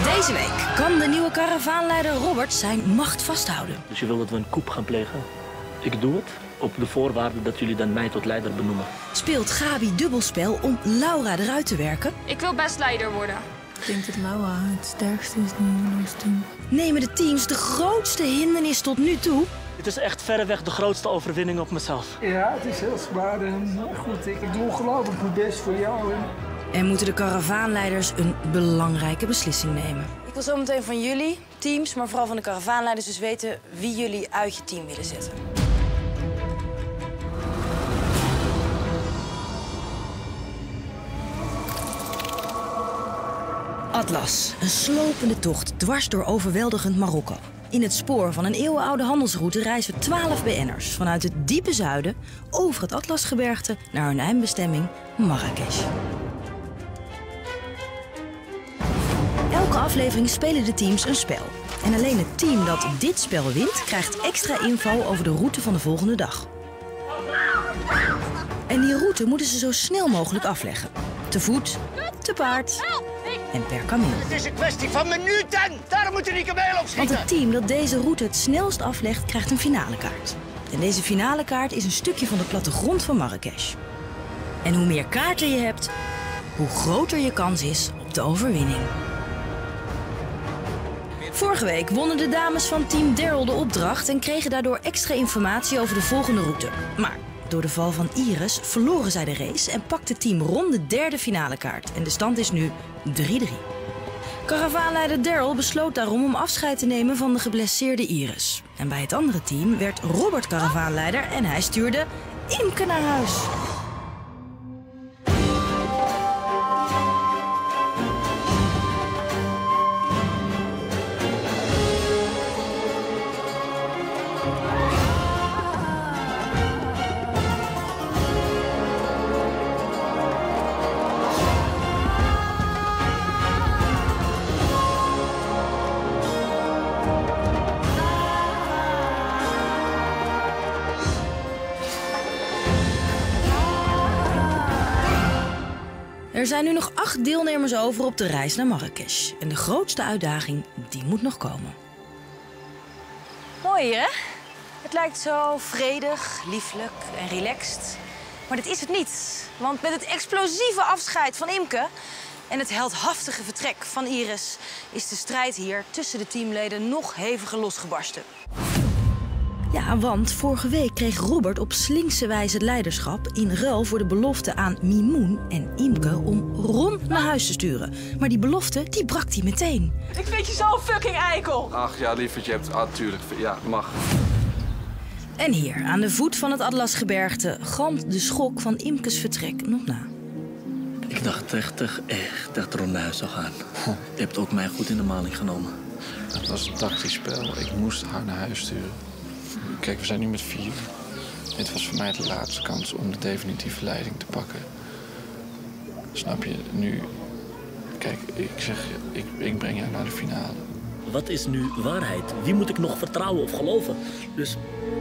Deze week kan de nieuwe karavaanleider Robert zijn macht vasthouden. Dus je wil dat we een coup gaan plegen? Ik doe het op de voorwaarde dat jullie dan mij tot leider benoemen. Speelt Gabi dubbelspel om Laura eruit te werken? Ik wil best leider worden. Ik denk dat Laura het sterkste is in ons team. Nemen de teams de grootste hindernis tot nu toe? Het is echt verreweg de grootste overwinning op mezelf. Ja, het is heel zwaar. Goed, ik doe ongelooflijk mijn best voor jou. En moeten de karavaanleiders een belangrijke beslissing nemen? Ik wil zo meteen van jullie, teams, maar vooral van de karavaanleiders dus weten wie jullie uit je team willen zetten. Atlas, een slopende tocht dwars door overweldigend Marokko. In het spoor van een eeuwenoude handelsroute reizen 12 BN'ers vanuit het diepe zuiden over het Atlasgebergte naar hun eindbestemming Marrakesh. Elke aflevering spelen de teams een spel. En alleen het team dat dit spel wint, krijgt extra info over de route van de volgende dag. En die route moeten ze zo snel mogelijk afleggen. Te voet, te paard en per kameel. Het is een kwestie van minuten! Daar moet je die kameel op schieten! Want het team dat deze route het snelst aflegt, krijgt een finalekaart. En deze finalekaart is een stukje van de plattegrond van Marrakesh. En hoe meer kaarten je hebt, hoe groter je kans is op de overwinning. Vorige week wonnen de dames van team Daryl de opdracht en kregen daardoor extra informatie over de volgende route. Maar door de val van Iris verloren zij de race en pakte team Ron de derde finalekaart. En de stand is nu 3-3. Karavaanleider Daryl besloot daarom om afscheid te nemen van de geblesseerde Iris. En bij het andere team werd Robert karavaanleider en hij stuurde Imke naar huis. Er zijn nu nog 8 deelnemers over op de reis naar Marrakesh. En de grootste uitdaging, die moet nog komen. Mooi hier, hè? Het lijkt zo vredig, lieflijk en relaxed. Maar dit is het niet. Want met het explosieve afscheid van Imke en het heldhaftige vertrek van Iris is de strijd hier tussen de teamleden nog heviger losgebarsten. Ja, want vorige week kreeg Robert op slinkse wijze het leiderschap in ruil voor de belofte aan Mimoen en Imke om Ron naar huis te sturen. Maar die belofte, die brak hij meteen. Ik vind je zo'n fucking eikel. Ach ja, lieverd, je hebt... Tuurlijk. Ja, mag. En hier, aan de voet van het Atlasgebergte, galmt de schok van Imkes vertrek nog na. Ik dacht echt dat Ron naar huis zou gaan. Je hebt ook mij goed in de maling genomen. Het was een tactisch spel. Ik moest haar naar huis sturen. Kijk, we zijn nu met 4. Dit was voor mij de laatste kans om de definitieve leiding te pakken. Snap je? Nu... Kijk, ik zeg je, ik breng jou naar de finale. Wat is nu waarheid? Wie moet ik nog vertrouwen of geloven? Dus...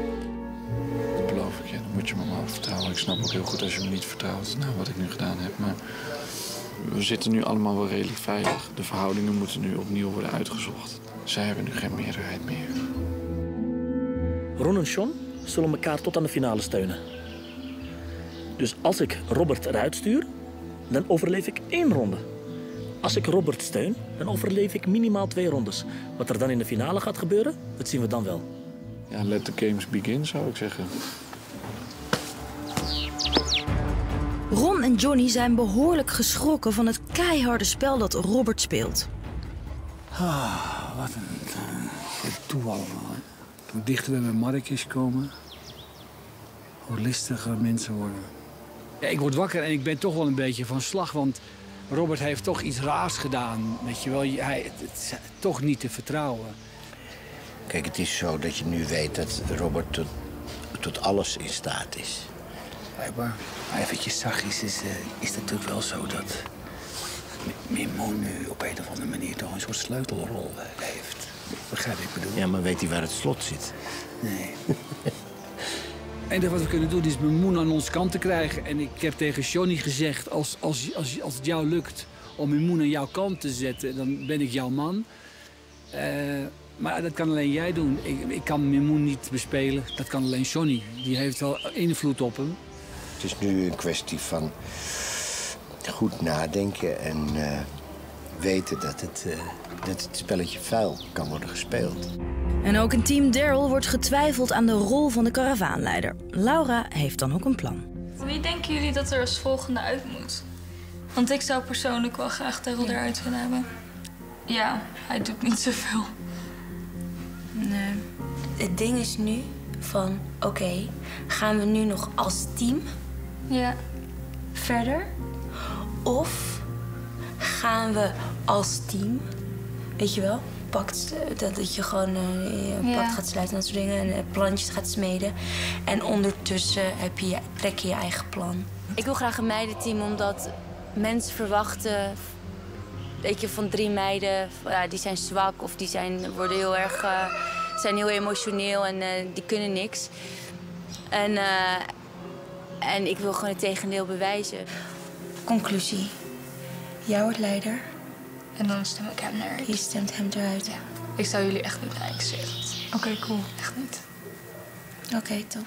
Dat beloof ik je. Dan moet je me maar vertrouwen. Ik snap ook heel goed als je me niet vertrouwt naar wat ik nu gedaan heb. Maar we zitten nu allemaal wel redelijk veilig. De verhoudingen moeten nu opnieuw worden uitgezocht. Zij hebben nu geen meerderheid meer. Ron en Sean zullen elkaar tot aan de finale steunen. Dus als ik Robert eruit stuur, dan overleef ik 1 ronde. Als ik Robert steun, dan overleef ik minimaal 2 rondes. Wat er dan in de finale gaat gebeuren, dat zien we dan wel. Ja, let the games begin, zou ik zeggen. Ron en Johnny zijn behoorlijk geschrokken van het keiharde spel dat Robert speelt. Wat een toeval allemaal. Hoe dichter we bij Marrakesh komen, hoe listiger mensen worden. Ja, ik word wakker en ik ben toch wel een beetje van slag, want Robert heeft toch iets raars gedaan. Weet je wel, het is toch niet te vertrouwen. Kijk, het is zo dat je nu weet dat Robert tot alles in staat is. Blijkbaar. Maar eventjes zachtjes is het natuurlijk wel zo dat Mimoen nu op een of andere manier toch een soort sleutelrol heeft. Begrijp ik bedoel? Ja, maar weet hij waar het slot zit? Nee. Het enige wat we kunnen doen is Mimoen aan onze kant te krijgen. En ik heb tegen Johnny gezegd, als het jou lukt om Mimoen aan jouw kant te zetten, dan ben ik jouw man. Maar dat kan alleen jij doen. Ik kan Mimoen niet bespelen. Dat kan alleen Johnny. Die heeft wel invloed op hem. Het is nu een kwestie van goed nadenken en weten dat het spelletje vuil kan worden gespeeld. En ook in team Daryl wordt getwijfeld aan de rol van de karavaanleider. Laura heeft dan ook een plan. Wie denken jullie dat er als volgende uit moet? Want ik zou persoonlijk wel graag Daryl eruit willen hebben. Ja, hij doet niet zoveel. Nee. Het ding is nu van, oké, gaan we nu nog als team verder? Of gaan we als team, weet je wel, dat je gewoon een pact gaat sluiten en dat soort dingen en plantjes gaat smeden. En ondertussen trek je je eigen plan. Ik wil graag een meidenteam omdat mensen verwachten, weet je, van 3 meiden, die zijn zwak of die zijn heel emotioneel en die kunnen niks. En ik wil gewoon het tegendeel bewijzen. Conclusie. Jij wordt leider. En dan stem ik hem eruit. Je stemt hem eruit. Ja. Ik zou jullie echt niet lijken. Oké, cool. Echt niet. Oké, top.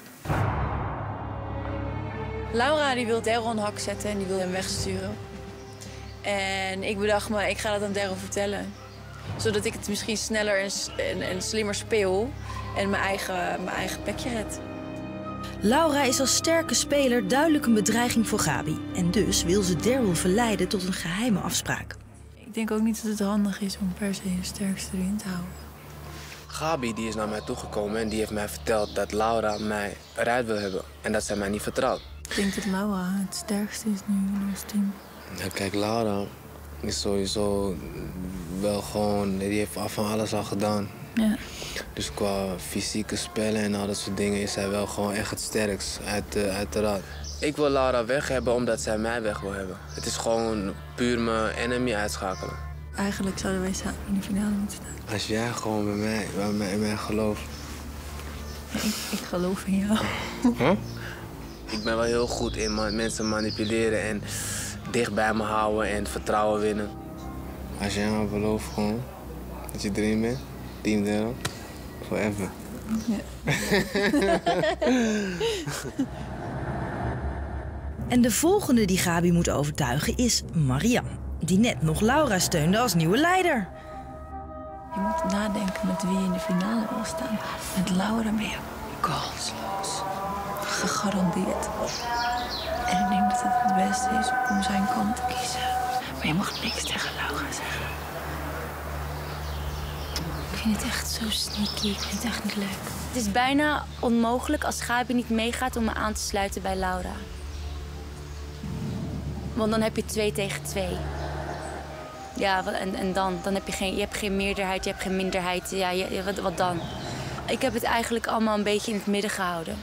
Laura die wil Daryl een hak zetten en die wil hem wegsturen. En ik bedacht me, ik ga dat aan Daryl vertellen. Zodat ik het misschien sneller en slimmer speel en mijn eigen pekje red. Laura is als sterke speler duidelijk een bedreiging voor Gabi. En dus wil ze Daryl verleiden tot een geheime afspraak. Ik denk ook niet dat het handig is om per se je sterkste erin te houden. Gabi die is naar mij toegekomen en die heeft mij verteld dat Laura mij eruit wil hebben. En dat zij mij niet vertrouwt. Ik denk dat Laura het sterkste is nu in ons team. Ja, kijk, Laura is sowieso wel gewoon, die heeft van alles al gedaan. Ja. Dus qua fysieke spellen en al dat soort dingen is zij wel gewoon echt het sterkst uit de raad. Ik wil Laura weg hebben omdat zij mij weg wil hebben. Het is gewoon puur mijn enemy uitschakelen. Eigenlijk zouden wij samen in de finale moeten staan. Als jij gewoon bij mij gelooft. Ik geloof in jou. Huh? Ik ben wel heel goed in mensen manipuleren en dicht bij me houden en vertrouwen winnen. Als jij me belooft gewoon dat je erin bent, team Daryl, forever. Ja. En de volgende die Gabi moet overtuigen is Marianne, die net nog Laura steunde als nieuwe leider. Je moet nadenken met wie je in de finale wil staan. Met Laura ben je kansloos. Gegarandeerd. En ik denk dat het het beste is om zijn kant te kiezen. Maar je mag niks tegen Laura zeggen. Ik vind het echt zo sneaky. Ik vind het echt niet leuk. Het is bijna onmogelijk als Gabi niet meegaat om me aan te sluiten bij Laura. Want dan heb je 2 tegen 2. Ja, en dan heb je hebt geen meerderheid, je hebt geen minderheid. Ja, wat dan? Ik heb het eigenlijk allemaal een beetje in het midden gehouden.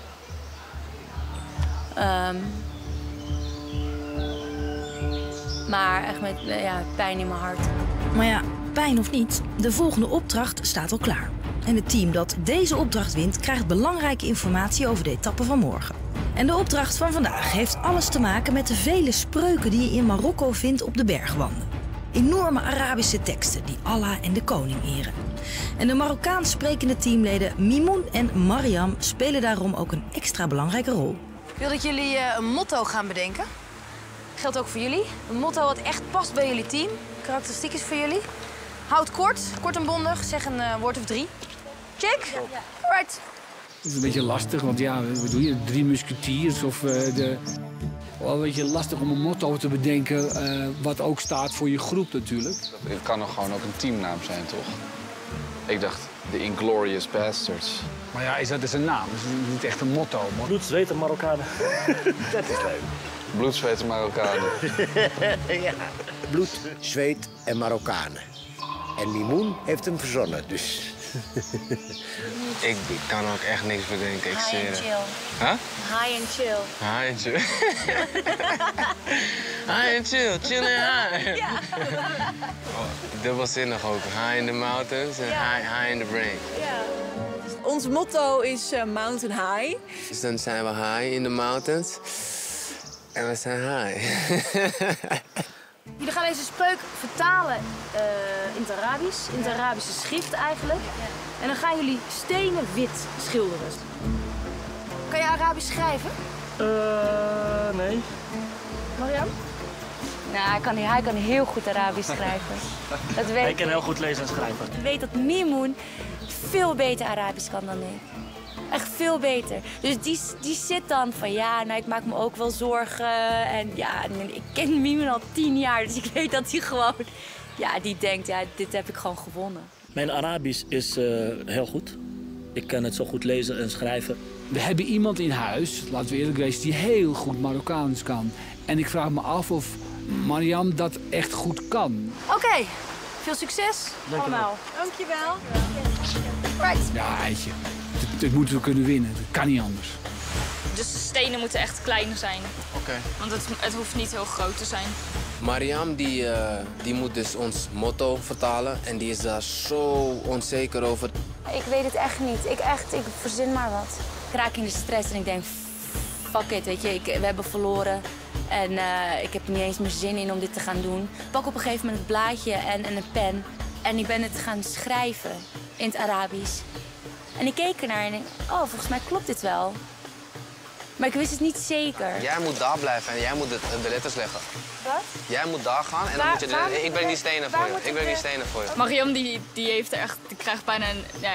Maar echt met pijn in mijn hart. Maar ja, pijn of niet, de volgende opdracht staat al klaar. En het team dat deze opdracht wint, krijgt belangrijke informatie over de etappe van morgen. En de opdracht van vandaag heeft alles te maken met de vele spreuken die je in Marokko vindt op de bergwanden. Enorme Arabische teksten die Allah en de koning eren. En de Marokkaans sprekende teamleden Mimoen en Mariam spelen daarom ook een extra belangrijke rol. Ik wil dat jullie een motto gaan bedenken. Geldt ook voor jullie. Een motto wat echt past bij jullie team. Karakteristiek is voor jullie. Houd kort en bondig. Zeg een woord of 3. Check? Right. Het is een beetje lastig, want wat doe je? 3 musketiers of wel een beetje lastig om een motto te bedenken wat ook staat voor je groep natuurlijk. Het kan nog gewoon ook een teamnaam zijn, toch? Ik dacht, de Inglorious Bastards. Maar ja, dat is een naam, dat is niet echt een motto. Bloed, zweet en Marokkanen. Dat is leuk. Bloed, zweet en Marokkanen. Ja. Bloed, zweet en Marokkanen. En Mimoen heeft hem verzonnen, dus... Ik kan ook echt niks bedenken, ik zweer het. Huh? High and chill. High and chill. High and chill, chill and high. Ja. Dubbelzinnig ook. High in the mountains en high in the brain. Ja. Ons motto is Mountain High. Dus dan zijn we high in the mountains. En we zijn high. Jullie gaan deze spreuk vertalen in het Arabisch, in het Arabische schrift eigenlijk. En dan gaan jullie stenen wit schilderen. Kan je Arabisch schrijven? Nee. Mariam? Nou, hij kan heel goed Arabisch schrijven. Dat weet Hij kan heel goed lezen en schrijven. Ik weet dat Mimoen veel beter Arabisch kan dan ik. Echt veel beter. Dus die zit dan van ja, nou ik maak me ook wel zorgen. En ja, ik ken Mimoen al 10 jaar, dus ik weet dat hij gewoon... Ja, die denkt, ja, dit heb ik gewoon gewonnen. Mijn Arabisch is heel goed. Ik kan het zo goed lezen en schrijven. We hebben iemand in huis, laten we eerlijk wezen, die heel goed Marokkaans kan. En ik vraag me af of Mariam dat echt goed kan. Oké, veel succes allemaal. Dankjewel. Right. Ja, Eitje. Dit moeten we kunnen winnen. Dat kan niet anders. Dus de stenen moeten echt klein zijn. Oké. Want het hoeft niet heel groot te zijn. Mariam die moet dus ons motto vertalen en die is daar zo onzeker over. Ik weet het echt niet. Ik verzin maar wat. Ik raak in de stress en ik denk, fuck it, weet je. We hebben verloren en ik heb er niet eens meer zin in om dit te gaan doen. Ik pak op een gegeven moment het blaadje en een pen en ik ben het gaan schrijven in het Arabisch. En ik keek ernaar en denk, oh, volgens mij klopt dit wel. Maar ik wist het niet zeker. Jij moet daar blijven en jij moet de letters leggen. Wat? Jij moet daar gaan en dan moet je ik breng die stenen voor je. Ik breng die stenen voor je. Mariam die heeft er echt, die krijgt bijna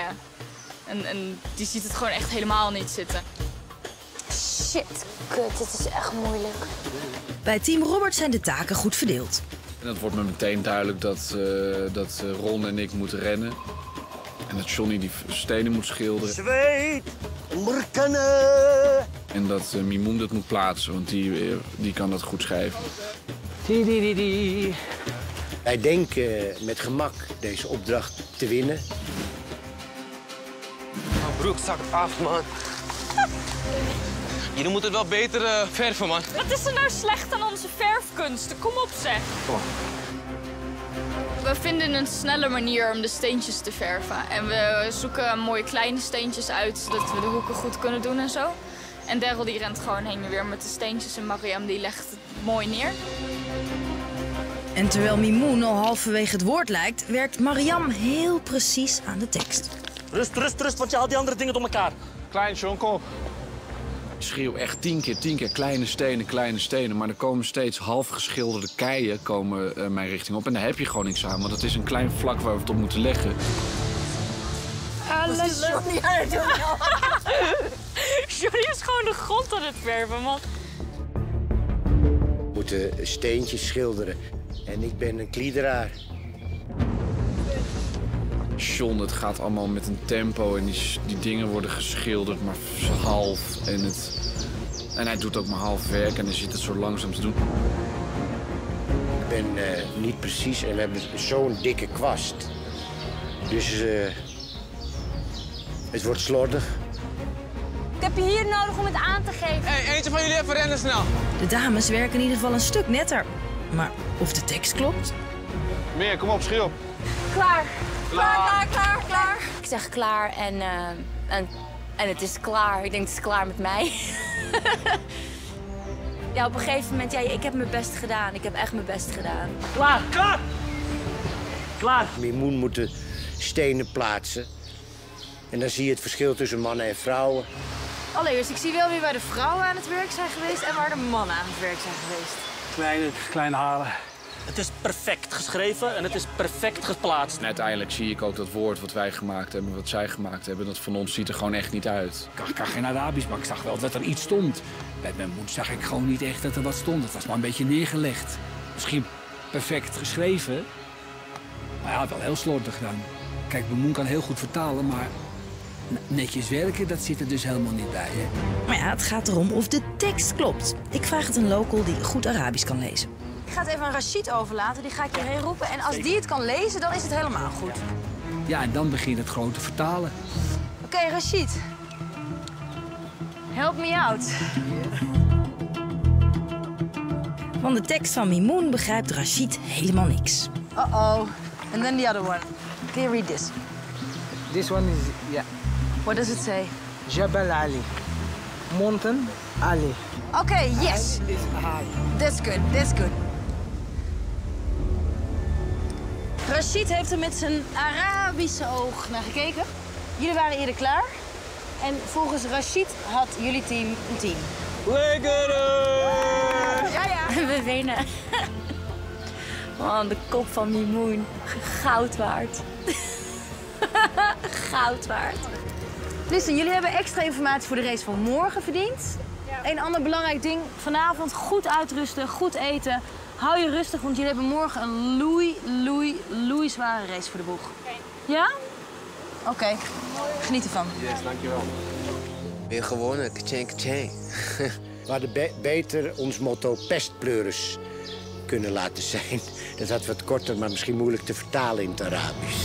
die ziet het gewoon echt helemaal niet zitten. Shit, kut, dit is echt moeilijk. Bij Team Robert zijn de taken goed verdeeld. En het wordt me meteen duidelijk dat Ron en ik moeten rennen. En dat Johnny die stenen moet schilderen. Zweet, Marokkanen. En dat Mimoen dat moet plaatsen, want die kan dat goed schrijven. Wij denken met gemak deze opdracht te winnen. Mijn broek zakt af, man. Jullie moeten het wel beter verven, man. Wat is er nou slecht aan onze verfkunsten? Kom op, zeg. Kom op. We vinden een snelle manier om de steentjes te verven. En we zoeken mooie kleine steentjes uit, zodat we de hoeken goed kunnen doen en zo. En Daryl die rent gewoon heen en weer met de steentjes en Mariam die legt het mooi neer. En terwijl Mimoen al halverwege het woord lijkt, werkt Mariam heel precies aan de tekst. Rust, want je haalt die andere dingen door elkaar. Klein John, kom op. Ik schreeuw echt 10 keer kleine stenen. Maar er komen steeds half geschilderde keien mijn richting op. En daar heb je gewoon niks aan, want het is een klein vlak waar we het op moeten leggen. Johnny is gewoon de grond aan het verven, man. We moeten steentjes schilderen. En ik ben een kliederaar. John, het gaat allemaal met een tempo en die dingen worden geschilderd, maar half. En hij doet ook maar half werk en hij zit het zo langzaam te doen. Ik ben niet precies en we hebben zo'n dikke kwast. Dus het wordt slordig. Ik heb je hier nodig om het aan te geven. Hey, eentje van jullie even rennen snel. De dames werken in ieder geval een stuk netter. Maar of de tekst klopt? Meer, kom op, schreeuw. Klaar. Ik zeg klaar en het is klaar. Ik denk het is klaar met mij. Ja, op een gegeven moment, ja, ik heb mijn best gedaan. Ik heb echt mijn best gedaan. Klaar! Mimoen moet de stenen plaatsen. En dan zie je het verschil tussen mannen en vrouwen. Allereerst, ik zie wel weer waar de vrouwen aan het werk zijn geweest en waar de mannen aan het werk zijn geweest. Kleine halen. Het is perfect geschreven en het is perfect geplaatst. En uiteindelijk zie ik ook dat woord wat wij gemaakt hebben, wat zij gemaakt hebben, dat van ons ziet er gewoon echt niet uit. Ik kan geen Arabisch, maar ik zag wel dat er iets stond. Bij mijn moed zag ik gewoon niet echt dat er wat stond. Het was maar een beetje neergelegd. Misschien perfect geschreven, maar ja, wel heel slordig gedaan. Kijk, mijn moed kan heel goed vertalen, maar netjes werken, dat zit er dus helemaal niet bij, hè? Maar ja, het gaat erom of de tekst klopt. Ik vraag het een local die goed Arabisch kan lezen. Ik ga het even aan Rashid overlaten, die ga ik hierheen roepen. En als die het kan lezen, dan is het helemaal goed. Ja, en dan begint het gewoon te vertalen. Oké, Rashid. Help me out. Van de tekst van Mimoen begrijpt Rashid helemaal niks. Uh-oh. And then the other one. Can you read this? This one is, yeah. What does it say? Jabal Ali. Mountain Ali. Okay, yes. Ali is high. That's good, that's good. Rashid heeft er met zijn Arabische oog naar gekeken. Jullie waren eerder klaar. En volgens Rashid had jullie team een team. Lekker! Ja. We winnen. Man, de kop van Mimoen. Goud waard. Goud waard. Listen, jullie hebben extra informatie voor de race van morgen verdiend. Ja. Een ander belangrijk ding. Vanavond goed uitrusten, goed eten. Hou je rustig, want jullie hebben morgen een loei zware race voor de boeg. Ja? Oké. Geniet ervan. Yes, dankjewel. Weer gewonnen, kacheng, kacheng. We hadden beter ons motto pestpleuris kunnen laten zijn. Dat had wat korter, maar misschien moeilijk te vertalen in het Arabisch.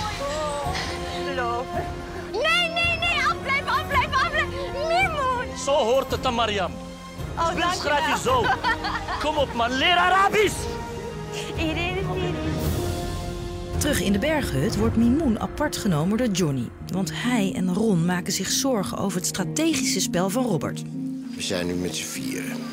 Nee, afblijven. Mimoen! Zo hoort het dan, Mariam. Dus schrijf je zo. Kom op, man, leer Arabisch! Terug in de berghut wordt Mimoen apart genomen door Johnny. Want hij en Ron maken zich zorgen over het strategische spel van Robert. We zijn nu met z'n vieren.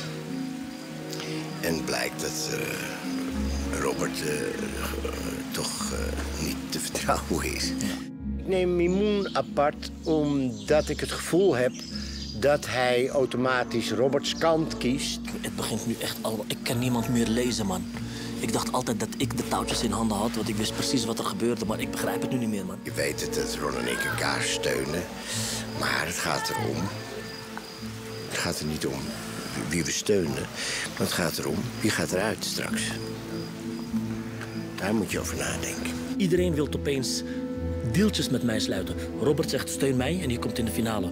En blijkt dat Robert toch niet te vertrouwen is. Ik neem Mimoen apart omdat ik het gevoel heb dat hij automatisch Roberts kant kiest. Het begint nu echt al. Ik kan niemand meer lezen, man. Ik dacht altijd dat ik de touwtjes in handen had, want ik wist precies wat er gebeurde, maar ik begrijp het nu niet meer, man. Je weet het, dat Ron en ik elkaar steunen. Maar het gaat erom. Het gaat er niet om wie we steunen, maar het gaat erom wie gaat eruit straks. Daar moet je over nadenken. Iedereen wil opeens deeltjes met mij sluiten. Robert zegt steun mij en je komt in de finale.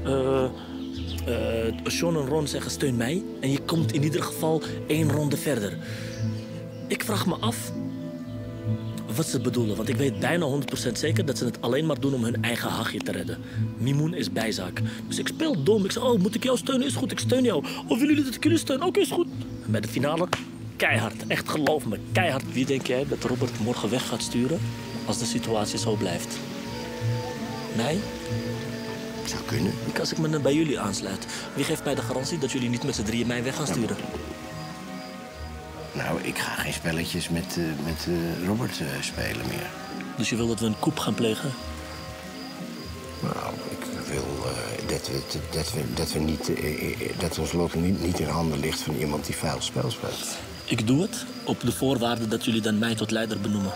Sean en Ron zeggen steun mij en je komt in ieder geval 1 ronde verder. Ik vraag me af wat ze bedoelen, want ik weet bijna 100% zeker dat ze het alleen maar doen om hun eigen hachje te redden. Mimoen is bijzaak. Dus ik speel dom. Ik zeg, oh, moet ik jou steunen? Is goed, ik steun jou. Of willen jullie dat ik jullie steun? Oké, is goed. En bij de finale, keihard. Echt, geloof me, keihard. Wie denk jij dat Robert morgen weg gaat sturen als de situatie zo blijft? Mij? Zou kunnen. Als ik me bij jullie aansluit, wie geeft mij de garantie dat jullie niet met z'n drieën mij weg gaan sturen? Nou, ik ga geen spelletjes met Robert spelen meer. Dus je wil dat we een coup gaan plegen? Nou, ik wil dat ons lot niet in handen ligt van iemand die vuil spel speelt. Ik doe het op de voorwaarde dat jullie dan mij tot leider benoemen.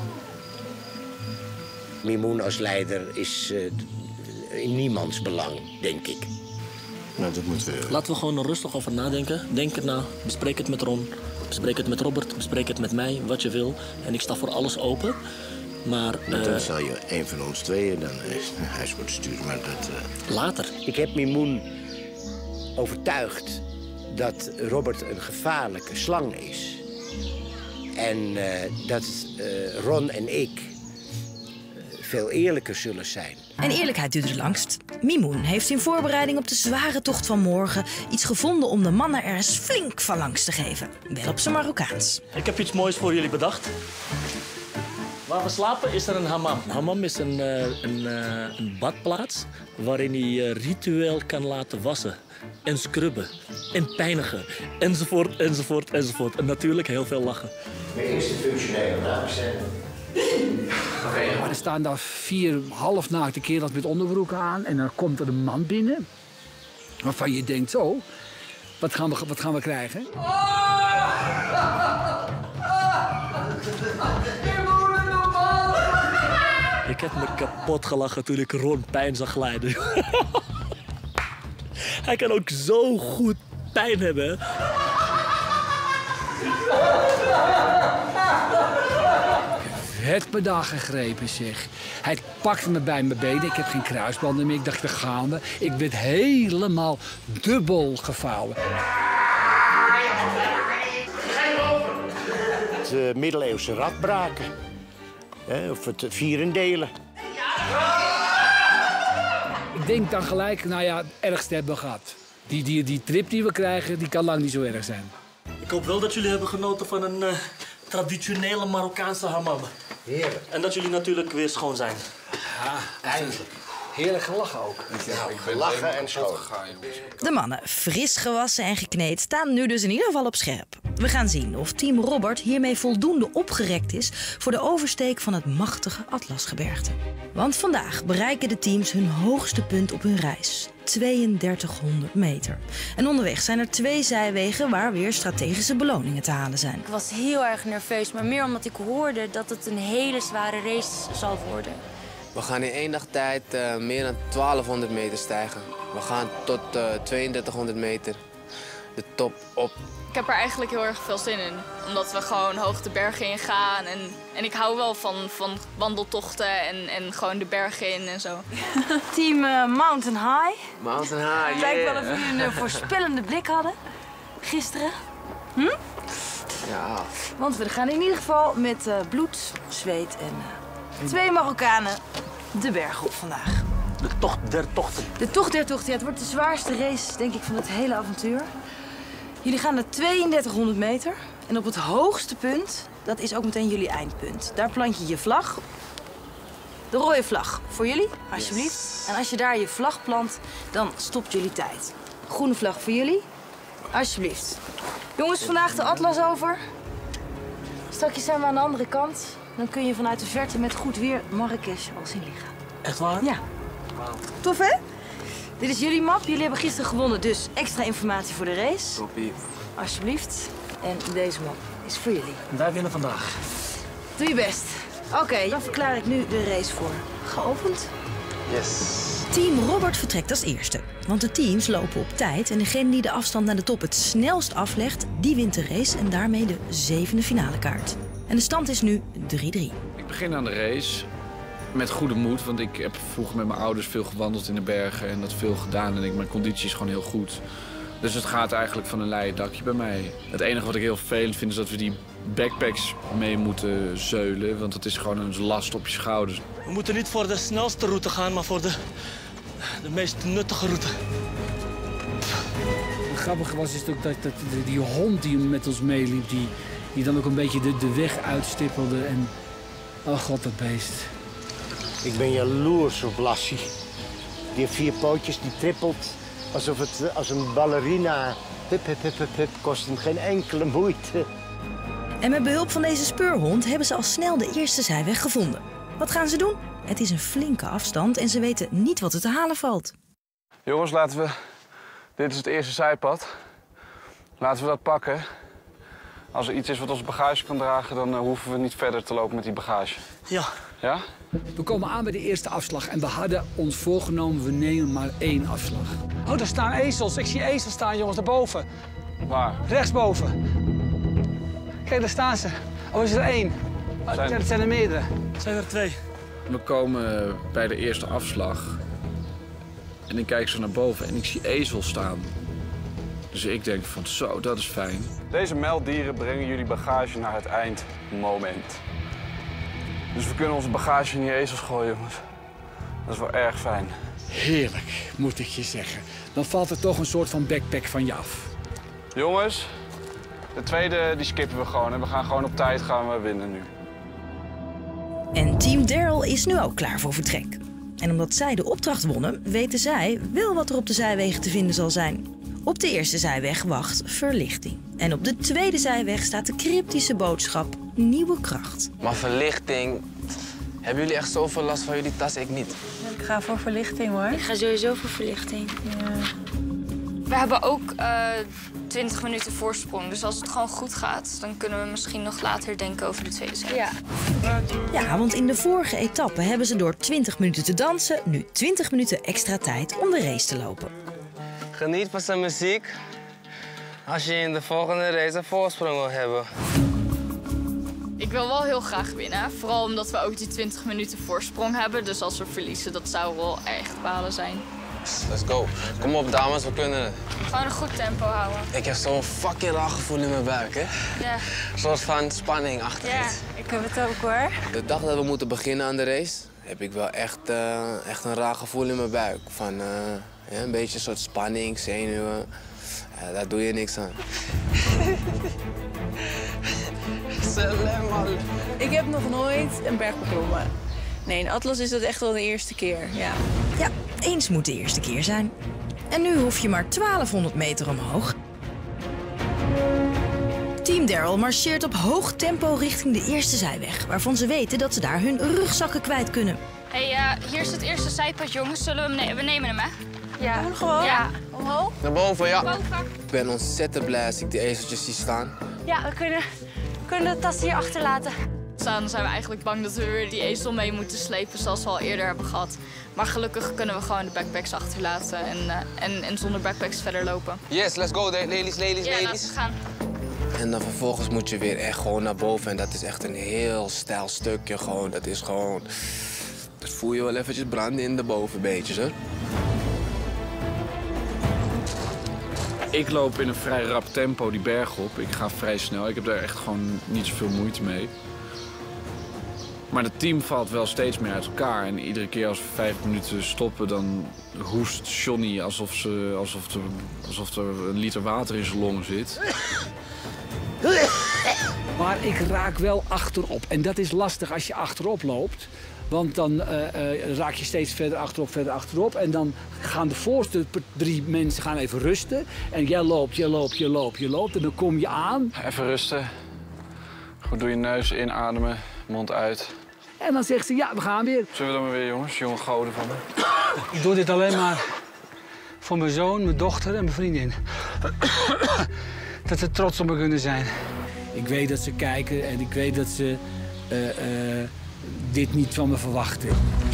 Mimoen als leider is in niemands belang, denk ik. Nou, dat moeten we... Laten we gewoon er rustig over nadenken. Denk erna, bespreek het met Ron, bespreek het met Robert, bespreek het met mij, wat je wil. En ik sta voor alles open. Maar... Dan zal je een van ons tweeën dan naar huis moeten sturen, maar dat... Later. Ik heb Mimoen overtuigd dat Robert een gevaarlijke slang is. En dat Ron en ik veel eerlijker zullen zijn. En eerlijkheid duurt het langst. Mimoen heeft in voorbereiding op de zware tocht van morgen iets gevonden om de mannen er eens flink van langs te geven. Wel op zijn Marokkaans. Ik heb iets moois voor jullie bedacht. Waar we slapen is er een hammam. Een hammam is een badplaats waarin hij ritueel kan laten wassen. En scrubben. En pijnigen. Enzovoort, enzovoort, enzovoort. En natuurlijk heel veel lachen. Mijn eerste functionele naam zijn. Maar er staan daar 4 halfnaakte kerels met onderbroeken aan. En dan komt er een man binnen. Waarvan je denkt, zo, wat gaan we krijgen? Ik heb me kapot gelachen toen ik Ron pijn zag lijden. Hij kan ook zo goed pijn hebben. Het me daar gegrepen, zeg. Hij pakte me bij mijn benen. Ik heb geen kruisbanden meer. Ik dacht, daar gaan we. Ik werd helemaal dubbel gevouwen. Het middeleeuwse radbraken. Of het vierendelen. Ik denk dan gelijk, nou ja, het ergste hebben we gehad. Die trip die we krijgen, die kan lang niet zo erg zijn. Ik hoop wel dat jullie hebben genoten van een traditionele Marokkaanse hammam. Heerlijk. En dat jullie natuurlijk weer schoon zijn. Ja, eindelijk. Heerlijk gelachen ook. Ik ben lachen en schoon. De mannen, fris gewassen en gekneed, staan nu dus in ieder geval op scherp. We gaan zien of team Robert hiermee voldoende opgerekt is voor de oversteek van het machtige Atlasgebergte. Want vandaag bereiken de teams hun hoogste punt op hun reis. 3200 meter. En onderweg zijn er 2 zijwegen waar weer strategische beloningen te halen zijn. Ik was heel erg nerveus, maar meer omdat ik hoorde dat het een hele zware race zal worden. We gaan in 1 dag tijd meer dan 1200 meter stijgen. We gaan tot 3200 meter de top op. Ik heb er eigenlijk heel erg veel zin in. Omdat we gewoon hoog de bergen in gaan. En ik hou wel van wandeltochten en gewoon de bergen in en zo. Team Mountain High. Mountain High, Het lijkt wel of jullie een voorspellende blik hadden gisteren. Ja. Want we gaan in ieder geval met bloed, zweet en 2 Marokkanen de berg op vandaag. De tocht der tochten. De tocht der tochten. Ja, het wordt de zwaarste race, denk ik, van het hele avontuur. Jullie gaan naar 3200 meter. En op het hoogste punt, dat is ook meteen jullie eindpunt. Daar plant je je vlag. De rode vlag voor jullie, alsjeblieft. Yes. En als je daar je vlag plant, dan stopt jullie tijd. Groene vlag voor jullie, alsjeblieft. Jongens, vandaag de Atlas over. Straks zijn we aan de andere kant. Dan kun je vanuit de verte met goed weer Marrakesh al zien liggen. Echt waar? Ja. Tof, hè? Dit is jullie map. Jullie hebben gisteren gewonnen, dus extra informatie voor de race. Toppie. Alsjeblieft. En deze map is voor jullie. En wij winnen vandaag. Doe je best. Oké, dan verklaar ik nu de race voor geopend. Yes. Team Robert vertrekt als eerste. Want de teams lopen op tijd en degene die de afstand naar de top het snelst aflegt, die wint de race en daarmee de 7e finale kaart. En de stand is nu 3-3. Ik begin aan de race met goede moed, want ik heb vroeger met mijn ouders veel gewandeld in de bergen en dat veel gedaan. En mijn conditie is gewoon heel goed. Dus het gaat eigenlijk van een leien dakje bij mij. Het enige wat ik heel vervelend vind is dat we die backpacks mee moeten zeulen, want het is gewoon een last op je schouders. We moeten niet voor de snelste route gaan, maar voor de meest nuttige route. Het grappige was is ook dat die hond die met ons meeliep, die dan ook een beetje de weg uitstippelde. En oh god, dat beest. Ik ben jaloers op Lassie. Die heeft 4 pootjes, die trippelt alsof het als een ballerina. Hup, hup, hup, hup, hup, kost hem geen enkele moeite. En met behulp van deze speurhond hebben ze al snel de eerste zijweg gevonden. Wat gaan ze doen? Het is een flinke afstand en ze weten niet wat er te halen valt. Jongens, dit is het eerste zijpad. Laten we dat pakken. Als er iets is wat ons bagage kan dragen, dan hoeven we niet verder te lopen met die bagage. Ja. Ja? We komen aan bij de eerste afslag en we hadden ons voorgenomen, we nemen maar 1 afslag. Oh, daar staan ezels. Ik zie ezels staan, jongens, daarboven. Waar? Rechtsboven. Kijk, daar staan ze. Oh, is er 1? Het zijn er meerdere. Het zijn er 2. We komen bij de eerste afslag. En ik kijk zo naar boven en ik zie ezels staan. Dus ik denk van zo, dat is fijn. Deze melddieren brengen jullie bagage naar het eindmoment. Dus we kunnen onze bagage in die ezels gooien, jongens. Dat is wel erg fijn. Heerlijk, moet ik je zeggen. Dan valt er toch een soort van backpack van je af. Jongens, de tweede die skippen we gewoon. En we gaan gewoon op tijd winnen nu. En team Daryl is nu ook klaar voor vertrek. En omdat zij de opdracht wonnen, weten zij wel wat er op de zijwegen te vinden zal zijn. Op de eerste zijweg wacht verlichting. En op de tweede zijweg staat de cryptische boodschap nieuwe kracht. Maar verlichting, hebben jullie echt zoveel last van jullie tas? Ik niet. Ik ga voor verlichting, hoor. Ik ga sowieso voor verlichting. Ja. We hebben ook 20 minuten voorsprong. Dus als het gewoon goed gaat, dan kunnen we misschien nog later denken over de tweede set. Ja. Ja, want in de vorige etappe hebben ze door 20 minuten te dansen nu 20 minuten extra tijd om de race te lopen. Geniet van zijn muziek als je in de volgende race een voorsprong wil hebben. Ik wil wel heel graag winnen. Vooral omdat we ook die 20 minuten voorsprong hebben. Dus als we verliezen, dat zou wel echt balen zijn. Let's go. Kom op, dames, we kunnen het. Gewoon een goed tempo houden. Ik heb zo'n fucking raar gevoel in mijn buik, hè? Ja. Een soort van spanning achter Ja, het. ik heb het ook, hoor. De dag dat we moeten beginnen aan de race, heb ik wel echt een raar gevoel in mijn buik. Van een beetje een soort spanning, zenuwen. Daar doe je niks aan. Ik heb nog nooit een berg beklommen. Nee, in Atlas is dat echt wel de eerste keer, ja. Ja, eens moet de eerste keer zijn. En nu hoef je maar 1200 meter omhoog. Team Daryl marcheert op hoog tempo richting de eerste zijweg, waarvan ze weten dat ze daar hun rugzakken kwijt kunnen. Hey, hier is het eerste zijpad, jongens. Zullen we nemen hem, hè? Ja, gewoon? Ja. Omhoog? Naar boven, ja. Boven. Ik ben ontzettend blij als ik die ezeltjes zie staan. Ja, we kunnen de tas hier achterlaten. Dan zijn we eigenlijk bang dat we weer die ezel mee moeten slepen, zoals we al eerder hebben gehad. Maar gelukkig kunnen we gewoon de backpacks achterlaten en zonder backpacks verder lopen. Yes, let's go, ladies. Ja, laten we gaan. En dan vervolgens moet je weer echt gewoon naar boven. En dat is echt een heel steil stukje gewoon. Dat is gewoon... Dat voel je wel eventjes branden in de bovenbeetjes, hoor. Ik loop in een vrij rap tempo die berg op. Ik ga vrij snel. Ik heb daar echt gewoon niet zoveel moeite mee. Maar het team valt wel steeds meer uit elkaar. En iedere keer als we 5 minuten stoppen, dan hoest Johnny alsof er een liter water in zijn longen zit. Maar ik raak wel achterop. En dat is lastig als je achterop loopt. Want dan raak je steeds verder achterop. En dan gaan de voorste 3 mensen gaan even rusten. En jij loopt. En dan kom je aan. Even rusten. Goed, doe je neus inademen, mond uit. En dan zegt ze, ja, we gaan weer. Zullen we dan maar weer, jongens? Jonge goden van me. Ik doe dit alleen maar voor mijn zoon, mijn dochter en mijn vriendin. Dat ze trots op me kunnen zijn. Ik weet dat ze kijken en ik weet dat ze dit niet van me verwachten.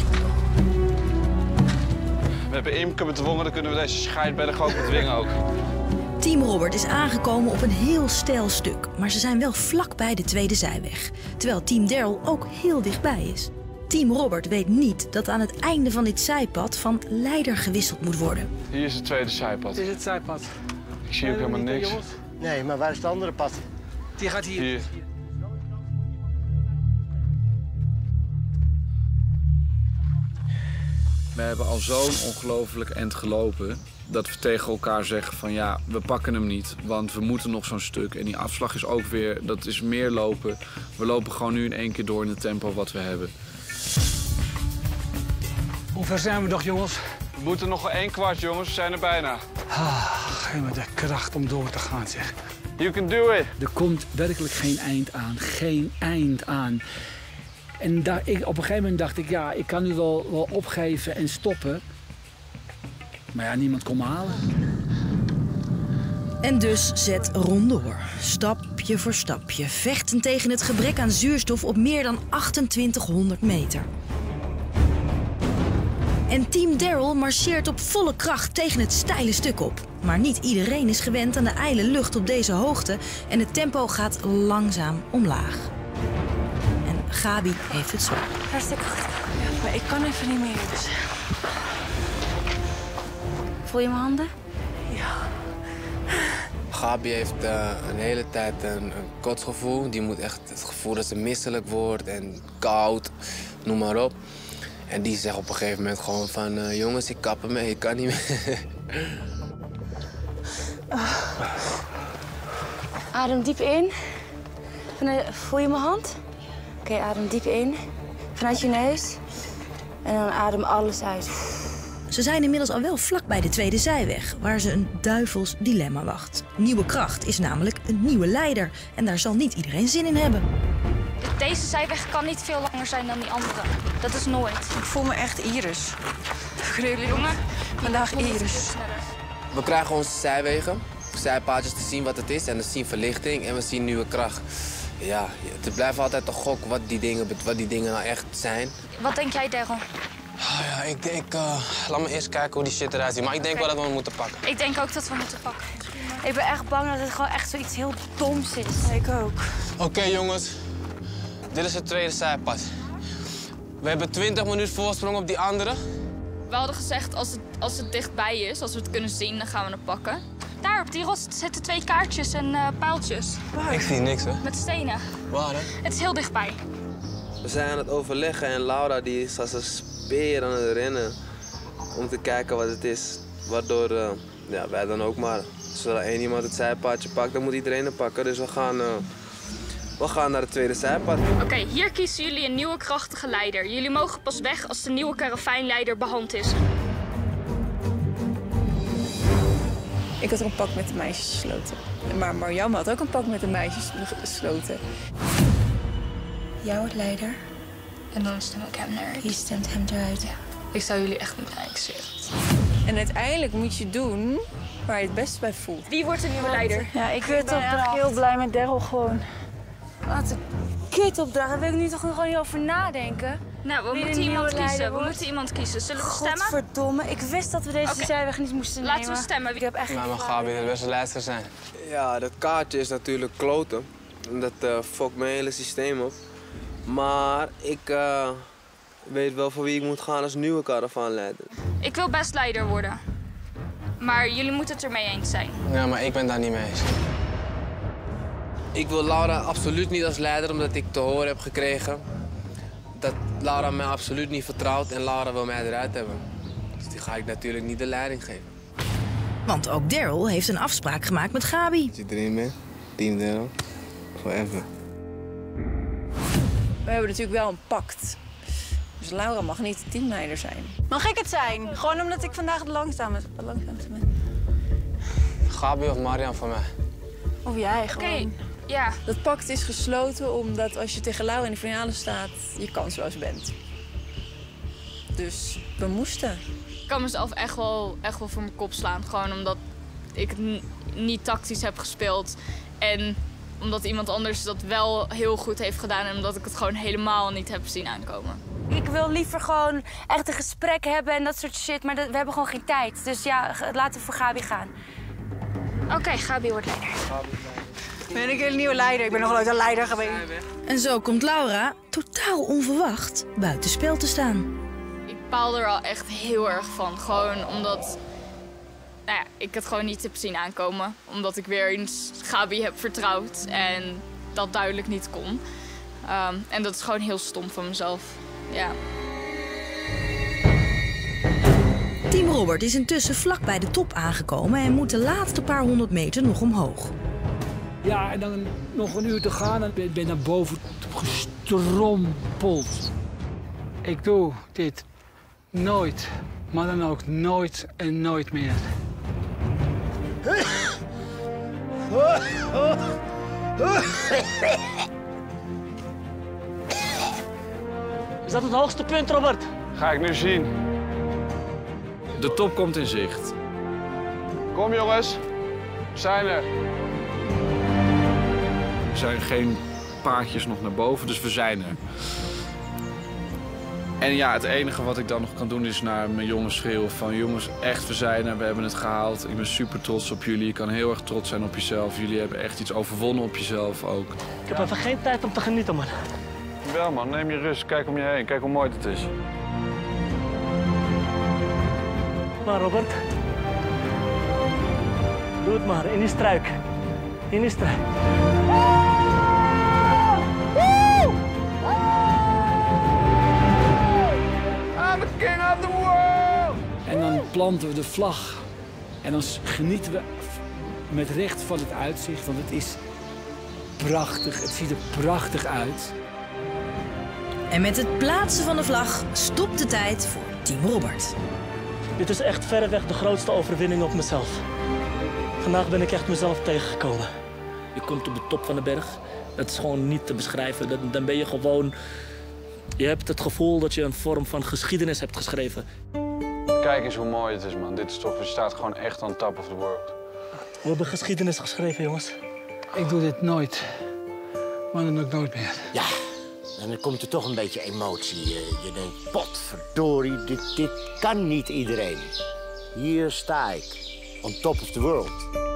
We hebben Imke bedwongen, dan kunnen we deze scheidberg ook bedwingen ook. Team Robert is aangekomen op een heel steil stuk, maar ze zijn wel vlak bij de tweede zijweg. Terwijl Team Daryl ook heel dichtbij is. Team Robert weet niet dat aan het einde van dit zijpad van leider gewisseld moet worden. Hier is het tweede zijpad. Dit is het zijpad. Ik zie ook helemaal niks. Nee, maar waar is het andere pad? Die gaat hier. Hier. We hebben al zo'n ongelooflijk end gelopen dat we tegen elkaar zeggen van ja, we pakken hem niet, want we moeten nog zo'n stuk. En die afslag is ook weer, dat is meer lopen. We lopen gewoon nu in 1 keer door in het tempo wat we hebben. Hoe ver zijn we nog, jongens? We moeten nog 1 kwart, jongens. We zijn er bijna. Geef me de kracht om door te gaan, zeg. You can do it. Er komt werkelijk geen eind aan. Geen eind aan. En op een gegeven moment dacht ik, ja, ik kan nu wel opgeven en stoppen. Maar ja, niemand kon me halen. En dus zet Ron door. Stapje voor stapje. Vechten tegen het gebrek aan zuurstof op meer dan 2800 meter. En Team Daryl marcheert op volle kracht tegen het steile stuk op. Maar niet iedereen is gewend aan de ijle lucht op deze hoogte. En het tempo gaat langzaam omlaag. En Gabi heeft het zwaar. Hartstikke goed. Ja, maar ik kan even niet meer, dus... Voel je mijn handen? Ja. Gabi heeft een hele tijd een kotsgevoel. Die moet echt het gevoel dat ze misselijk wordt en koud, noem maar op. En die zegt op een gegeven moment gewoon van... jongens, ik kap ermee, ik kan niet meer. Adem diep in. Voel je mijn hand? Oké, adem diep in. Vanuit je neus. En dan adem alles uit. Ze zijn inmiddels al wel vlak bij de tweede zijweg, waar ze een duivels dilemma wacht. Nieuwe kracht is namelijk een nieuwe leider. En daar zal niet iedereen zin in hebben. Deze zijweg kan niet veel langer zijn dan die andere. Dat is nooit. Ik voel me echt Iris. Jullie jongen? Vandaag Iris. We krijgen onze zijwegen, zijpaadjes te zien wat het is. En we zien verlichting en we zien nieuwe kracht. Ja, het blijft altijd een gok wat die dingen nou echt zijn. Wat denk jij, Daryl? Ja, ik denk, laat me eerst kijken hoe die shit eruit ziet. Maar ik denk wel dat we hem moeten pakken. Ik denk ook dat we moeten pakken. Ik ben echt bang dat het gewoon echt zoiets heel doms is. Ik ook. Oké, jongens. Dit is het tweede zijpad. We hebben 20 minuten voorsprong op die andere. We hadden gezegd, als het dichtbij is, als we het kunnen zien, dan gaan we het pakken. Daar, op die rots zitten 2 kaartjes en pijltjes. Waar? Ik zie niks, hè? Met stenen. Waar, hè? Het is heel dichtbij. We zijn aan het overleggen en Laura die is als een speer aan het rennen. Om te kijken wat het is. Waardoor wij dan ook maar... Als er 1 iemand het zijpaadje pakt, dan moet iedereen het pakken. Dus we We gaan naar het tweede zijpad. Oké, hier kiezen jullie een nieuwe krachtige leider. Jullie mogen pas weg als de nieuwe karavaanleider behand is. Ik had ook een pact met de meisjes gesloten. Maar Marjam had ook een pact met de meisjes gesloten. Jij wordt leider. En dan stem ik hem eruit. Je stemt hem eruit. Ja. Ik zou jullie echt niet eigenlijk. En uiteindelijk moet je doen waar je het best bij voelt. Wie wordt de nieuwe leider? Ja, ik ben echt heel blij met Daryl gewoon. Wat een kutopdracht. Daar wil ik nu toch gewoon niet over nadenken. Nou, we moeten iemand kiezen. We moeten iemand kiezen. Zullen we stemmen? Godverdomme. Ik wist dat we deze zijweg niet moesten nemen. Laten we stemmen. Ik heb echt Nou, maar Gabi, dat best wel lijster zijn. Ja, dat kaartje is natuurlijk kloten. Dat fokt mijn hele systeem op. Maar ik weet wel voor wie ik moet gaan als nieuwe karavaanleider. Ik wil best leider worden. Maar jullie moeten het ermee eens zijn. Ja, maar ik ben daar niet mee eens. Ik wil Laura absoluut niet als leider, omdat ik te horen heb gekregen dat Laura mij absoluut niet vertrouwt en Laura wil mij eruit hebben. Dus die ga ik natuurlijk niet de leiding geven. Want ook Daryl heeft een afspraak gemaakt met Gabi. Als je erin bent, team Daryl, forever. We hebben natuurlijk wel een pact. Dus Laura mag niet de teamleider zijn. Mag ik het zijn? Gewoon omdat ik vandaag het langzaamste ben. Gabi of Marian van mij? Of jij gewoon. Oké, ja. Dat pact is gesloten omdat als je tegen Laura in de finale staat, je kansloos bent. Dus we moesten. Ik kan mezelf echt wel voor mijn kop slaan. Gewoon omdat ik het niet tactisch heb gespeeld. En omdat iemand anders dat wel heel goed heeft gedaan. En omdat ik het gewoon helemaal niet heb zien aankomen. Ik wil liever gewoon echt een gesprek hebben en dat soort shit. Maar we hebben gewoon geen tijd. Dus ja, laten we voor Gabi gaan. Oké, Gabi wordt leider. Ben ik een nieuwe leider? Ik ben nog nooit een leider geweest. En zo komt Laura, totaal onverwacht, buitenspel te staan. Ik baal er al echt heel erg van. Gewoon omdat ik het gewoon niet heb zien aankomen. Omdat ik weer eens Gabi heb vertrouwd en dat duidelijk niet kon. En dat is gewoon heel stom van mezelf. Ja. Team Robert is intussen vlak bij de top aangekomen en moet de laatste paar 100 meter nog omhoog. Ja, en dan nog een uur te gaan en ben naar boven gestrompeld. Ik doe dit nooit, maar dan ook nooit en nooit meer. Is dat het hoogste punt, Robert? Ga ik nu zien. De top komt in zicht. Kom jongens, we zijn er. Er zijn geen paadjes nog naar boven, dus we zijn er. En ja, het enige wat ik dan nog kan doen is naar mijn jongens schreeuwen van... jongens, echt, we zijn er, we hebben het gehaald. Ik ben super trots op jullie. Je kan heel erg trots zijn op jezelf. Jullie hebben echt iets overwonnen op jezelf ook. Ik heb even geen tijd om te genieten, man. Wel man, neem je rust. Kijk om je heen. Kijk hoe mooi het is. Maar Robert, doe het maar, in die struik. In die struik. I'm the king of the world! En dan planten we de vlag. En dan genieten we met recht van het uitzicht, want het is prachtig. Het ziet er prachtig uit. En met het plaatsen van de vlag stopt de tijd voor Team Robert. Dit is echt verreweg de grootste overwinning op mezelf. Vandaag ben ik echt mezelf tegengekomen. Je komt op de top van de berg. Dat is gewoon niet te beschrijven. Dan ben je gewoon... Je hebt het gevoel dat je een vorm van geschiedenis hebt geschreven. Kijk eens hoe mooi het is, man. Dit is toch... Je staat gewoon echt on top of the world. We hebben geschiedenis geschreven, jongens. Ik doe dit nooit, maar dan ook nooit meer. Ja, en dan komt er toch een beetje emotie. Je denkt, potverdorie, dit kan niet iedereen. Hier sta ik, on top of the world.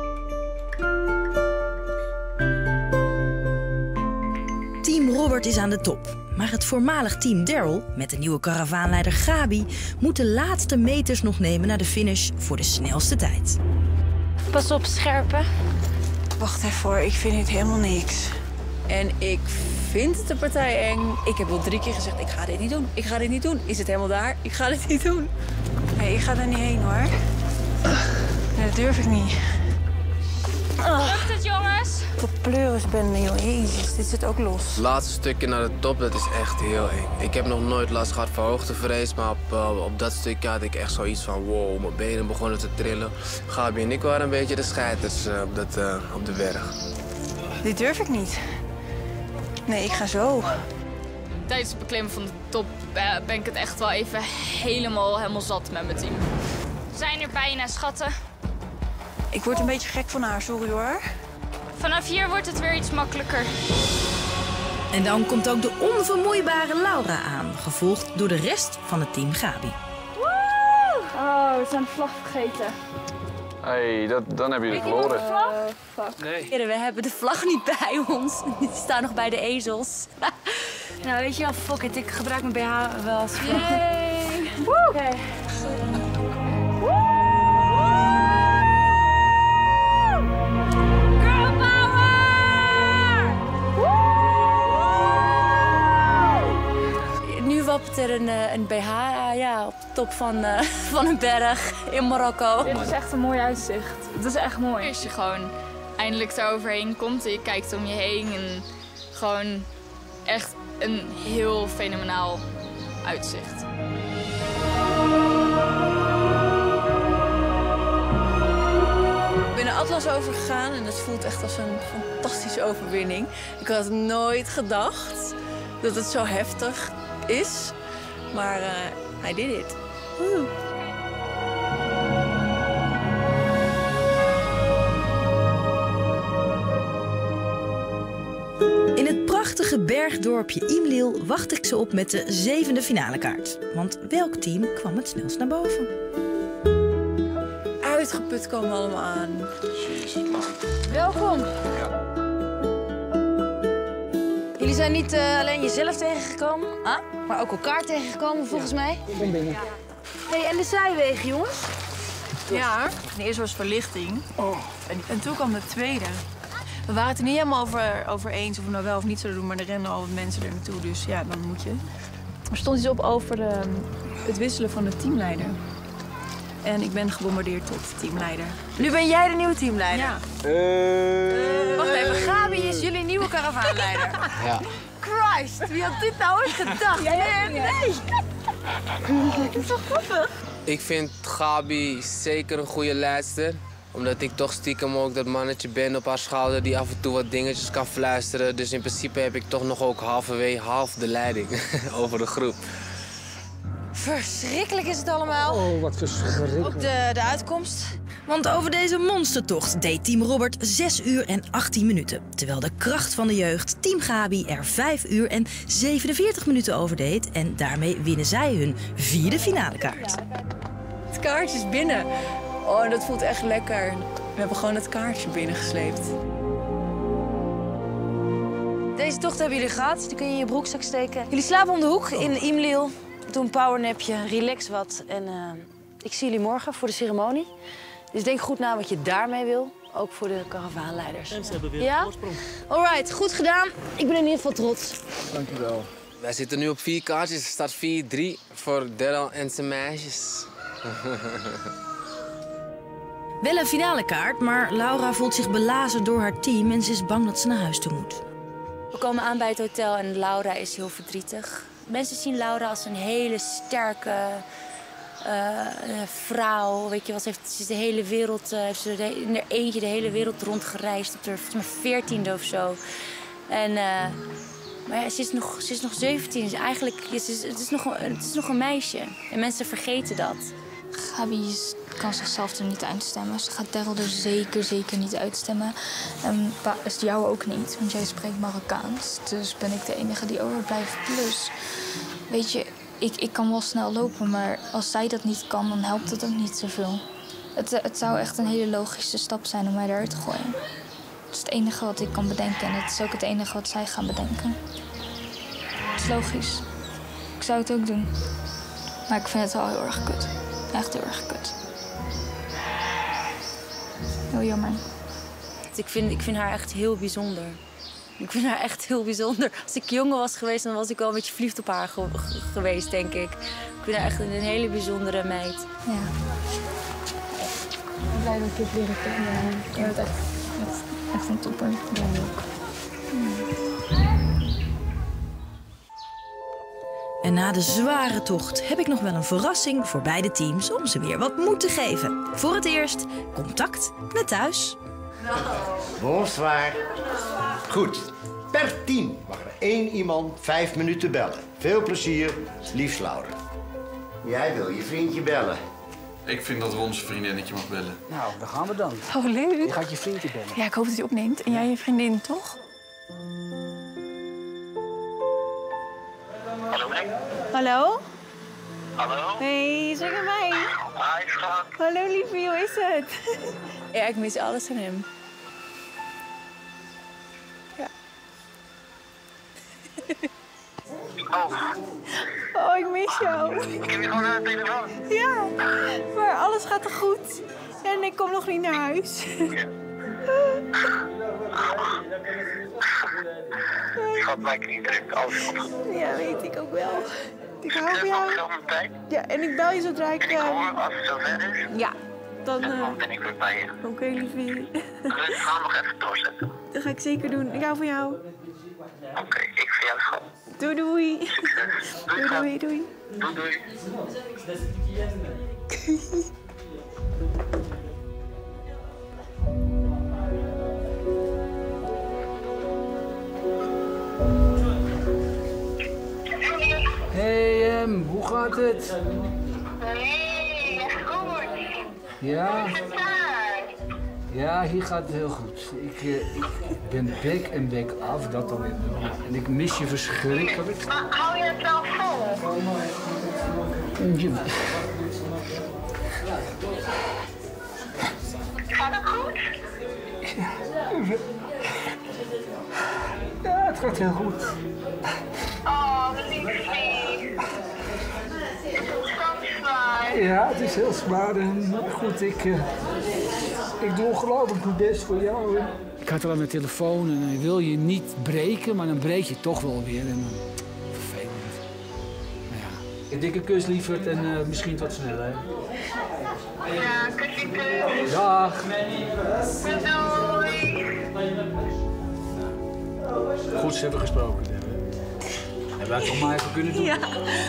Team Robert is aan de top. Maar het voormalig team Daryl, met de nieuwe karavaanleider Gabi... moet de laatste meters nog nemen naar de finish voor de snelste tijd. Pas op, scherpe. Wacht even hoor, ik vind het helemaal niks. En ik vind de partij eng. Ik heb al 3 keer gezegd, ik ga dit niet doen. Ik ga dit niet doen. Is het helemaal daar? Ik ga dit niet doen. Nee, ik ga er niet heen hoor. Nee, dat durf ik niet. Lukt het, jongens? pleuris ben, joh. Jezus, dit zit ook los. Het laatste stukje naar de top, dat is echt heel eng. Ik heb nog nooit last gehad van hoogtevrees, maar op dat stukje had ik echt zoiets van wow, mijn benen begonnen te trillen. Gabi en ik waren een beetje de scheiters op de berg. Dit durf ik niet. Nee, ik ga zo. Tijdens het beklimmen van de top ben ik het echt wel even helemaal zat met mijn team. We zijn er bijna, schatten. Ik word een beetje gek van haar, sorry hoor. Vanaf hier wordt het weer iets makkelijker. En dan komt ook de onvermoeibare Laura aan, gevolgd door de rest van het team Gabi. Woe! Oh, we zijn de vlag vergeten. Hey, dan hebben jullie verloren. Nee. We hebben de vlag niet bij ons. Die staan nog bij de ezels. Nou, weet je wel, fuck it. Ik gebruik mijn BH wel als vlag. Yay! Oké. Girl power! Nu wappert er een BH op de top van een berg in Marokko. Dit is echt een mooi uitzicht. Het is echt mooi. Als je gewoon eindelijk daaroverheen komt en je kijkt om je heen en gewoon echt een heel fenomenaal uitzicht. Ik ben de Atlas overgegaan en het voelt echt als een fantastische overwinning. Ik had nooit gedacht dat het zo heftig is, maar I did it. Woe. In het prachtige bergdorpje Imlil wacht ik ze op met de 7e finalekaart. Want welk team kwam het snelst naar boven? Uitgeput komen we allemaal aan. Jezus, man. Welkom. Jullie zijn niet alleen jezelf tegengekomen, maar ook elkaar tegengekomen volgens mij. Ik ben binnen. Hey, en de zijwegen, jongens? Ja, de eerste was verlichting. En toen kwam de tweede. We waren het er niet helemaal over eens of we nou wel of niet zouden doen, maar er rennen al wat mensen er naartoe, dus ja, dan moet je. Er stond iets op over het wisselen van de teamleider. En ik ben gebombardeerd tot teamleider. Nu ben jij de nieuwe teamleider. Ja. Wacht even, Gabi is jullie nieuwe karavaanleider. Ja. Christ, wie had dit nou ooit gedacht? Nee. Dat is toch grappig? Ik vind Gabi zeker een goede leidster. Omdat ik toch stiekem ook dat mannetje ben op haar schouder die af en toe wat dingetjes kan fluisteren. Dus in principe heb ik toch nog ook half de leiding over de groep. Verschrikkelijk is het allemaal. Oh, wat verschrikkelijk. Ook de uitkomst. Want over deze monstertocht deed team Robert 6 uur en 18 minuten. Terwijl de kracht van de jeugd team Gabi er 5 uur en 47 minuten over deed. En daarmee winnen zij hun 4e finalekaart. Het kaartje is binnen. Oh, dat voelt echt lekker. We hebben gewoon het kaartje binnengesleept. Deze tocht hebben jullie gehad. Die kun je in je broekzak steken. Jullie slapen om de hoek in Imlil. Doe een powernapje, relax wat. En ik zie jullie morgen voor de ceremonie. Dus denk goed na wat je daarmee wil. Ook voor de karavaanleiders. En ze hebben weer Ja? een voorsprong. Alright, goed gedaan. Ik ben in ieder geval trots. Dank u wel. Wij zitten nu op 4 kaartjes. Er staat 4-3 voor Daryl en zijn meisjes. Wel een finalekaart, maar Laura voelt zich belazen door haar team en ze is bang dat ze naar huis toe moet. We komen aan bij het hotel en Laura is heel verdrietig. Mensen zien Laura als een hele sterke vrouw. Weet je wat, ze is de hele wereld, heeft ze in haar eentje de hele wereld rondgereisd. Op haar volgens mij 14e of zo. En, maar ja, ze is nog 17. Dus eigenlijk het is nog een meisje. En mensen vergeten dat. Gabi kan zichzelf er niet uitstemmen. Ze gaat Daryl er zeker niet uitstemmen. En is jou ook niet, want jij spreekt Marokkaans. Dus ben ik de enige die overblijft. Plus, weet je, ik kan wel snel lopen, maar als zij dat niet kan, dan helpt het ook niet zoveel. Het zou echt een hele logische stap zijn om mij eruit te gooien. Het is het enige wat ik kan bedenken en het is ook het enige wat zij gaan bedenken. Het is logisch. Ik zou het ook doen. Maar ik vind het wel heel erg kut. Echt heel erg kut. Heel jammer. Ik vind haar echt heel bijzonder. Ik vind haar echt heel bijzonder. Als ik jonger was geweest, dan was ik wel een beetje verliefd op haar geweest, denk ik. Ik vind haar echt een hele bijzondere meid. Ja. Ik ben blij dat ik je leren kennen. Je bent echt Echt een topper. Jij ook. En na de zware tocht heb ik nog wel een verrassing voor beide teams om ze weer wat moed te geven. Voor het eerst contact met thuis. Bonsoir. Goed. Per team mag er 1 iemand 5 minuten bellen. Veel plezier, liefst Laura. Jij wil je vriendje bellen. Ik vind dat Ron zijn vriendinnetje mag bellen. Nou, daar gaan we dan. Oh, leuk. Je gaat je vriendje bellen. Ja, ik hoop dat hij opneemt. En jij je vriendin, toch? Hallo, Nick. Hallo? Hallo? Hey, zeg aan mij. Hi, schat. Hallo, liefie, hoe is het? Ja, ik mis alles aan hem. Ja. Oh, ik mis jou. Ik heb je gewoon aan de telefoon. Ja, maar alles gaat er goed. En ik kom nog niet naar huis. Schat, maak niet druk. Alles goed. Ja, weet ik ook wel. Ik hou van jou. Ja, en ik bel je zodra ik... En ik hoor als het zover is. Ja, dan... Dan ben ik weer bij je. Oké, liefie. Dus ga nog even doorzetten. Dat ga ik zeker doen. Ik hou van jou. Oké, ik van jou, schat. Doei, doei. Doei, doei, doei. Doei, doei. Hey, hoe gaat het? Hey, goed. Ja? Ja, hier gaat het heel goed. Ik ben bek en bek af, dat alweer wel. En ik mis je verschrikkelijk. Maar hou je het wel vol? Gaat het goed? Ja, het gaat heel goed. Oh, liefie. Het is zo zwaar. Ja, het is heel zwaar. Maar goed, ik doe ongelooflijk mijn best voor jou. Ik had al aan mijn telefoon en hij wil je niet breken, maar dan breek je toch wel weer. En, vervelend. Maar ja, een dikke kus, lieverd, en misschien tot snel, hè. Ja, kusje, kus. Dag. Doei. Goed, ze hebben gesproken. Hebben wij het toch maar even kunnen doen? Ja.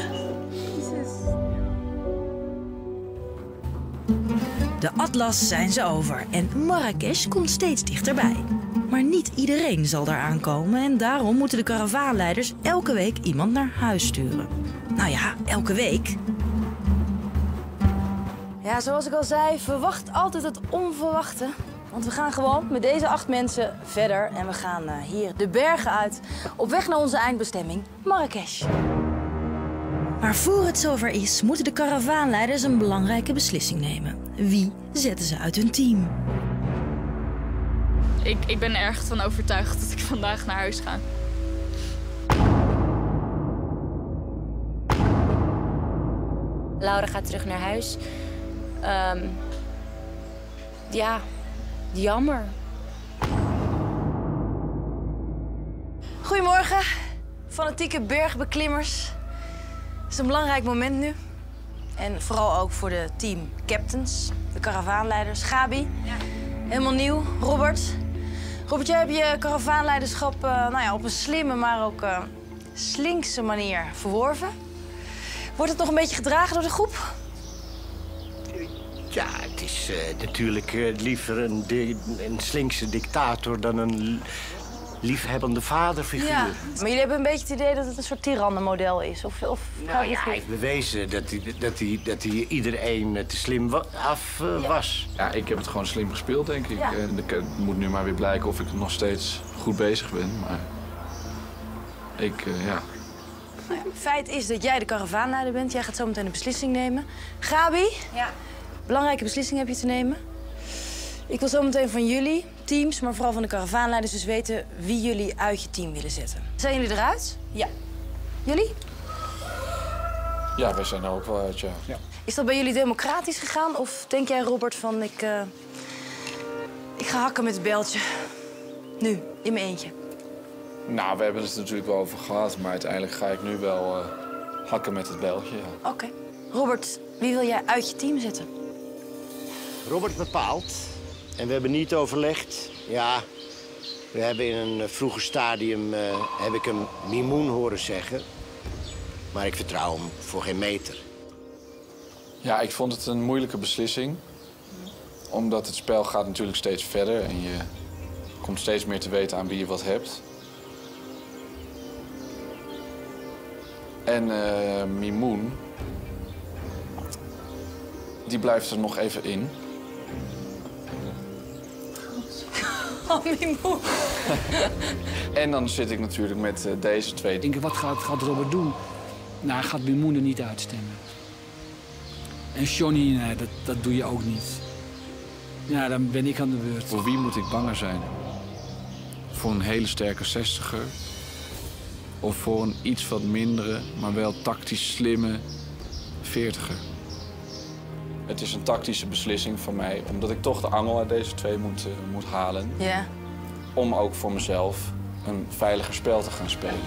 De Atlas zijn ze over en Marrakesh komt steeds dichterbij. Maar niet iedereen zal daar aankomen en daarom moeten de karavaanleiders elke week iemand naar huis sturen. Nou ja, elke week. Ja, zoals ik al zei, verwacht altijd het onverwachte. Want we gaan gewoon met deze 8 mensen verder en we gaan hier de bergen uit op weg naar onze eindbestemming, Marrakesh. Maar voor het zover is, moeten de karavaanleiders een belangrijke beslissing nemen. Wie zetten ze uit hun team? Ik ben er erg van overtuigd dat ik vandaag naar huis ga. Laura gaat terug naar huis. Ja, jammer. Goedemorgen, fanatieke bergbeklimmers. Het is een belangrijk moment nu. En vooral ook voor de teamcaptains, de karavaanleiders. Gabi, helemaal nieuw. Robert. Robert, jij hebt je karavaanleiderschap op een slimme, maar ook slinkse manier verworven. Wordt het nog een beetje gedragen door de groep? Ja, het is natuurlijk liever een slinkse dictator dan een liefhebbende vaderfiguur. Ja, maar jullie hebben een beetje het idee dat het een soort tirannenmodel is? Nou ja, hij heeft bewezen dat hij iedereen te slim was. Ja, ik heb het gewoon slim gespeeld, denk ik. Ja. En het moet nu maar weer blijken of ik nog steeds goed bezig ben. Maar ja. Nou ja, feit is dat jij de karavaanleider bent. Jij gaat zo meteen een beslissing nemen. Gabi, belangrijke beslissing heb je te nemen. Ik wil zo meteen van jullie, teams, maar vooral van de karavaanleiders dus weten wie jullie uit je team willen zetten. Zijn jullie eruit? Ja. Jullie? Ja, wij zijn er ook wel uit, ja. Is dat bij jullie democratisch gegaan? Of denk jij, Robert, van ik ga hakken met het bijltje? Nu, in mijn eentje. Nou, we hebben het er natuurlijk wel over gehad, maar uiteindelijk ga ik nu wel hakken met het bijltje, ja. Oké. Robert, wie wil jij uit je team zetten? Robert bepaalt. En we hebben niet overlegd. Ja, We hebben in een vroeger stadium heb ik hem Mimoen horen zeggen. Maar ik vertrouw hem voor geen meter. Ja, ik vond het een moeilijke beslissing. Omdat het spel gaat natuurlijk steeds verder en je komt steeds meer te weten aan wie je wat hebt. En Mimoen, die blijft er nog even in. Oh, Mimoen. En dan zit ik natuurlijk met deze twee. Ik denk, wat gaat Robert doen? Nou, hij gaat Mimoen er niet uitstemmen. En Johnny, nee, dat doe je ook niet. Ja, dan ben ik aan de beurt. Voor wie moet ik banger zijn? Voor een hele sterke 60er? Of voor een iets wat mindere, maar wel tactisch slimme 40er? Het is een tactische beslissing van mij, omdat ik toch de angel uit deze twee moet halen. Ja. Om ook voor mezelf een veiliger spel te gaan spelen.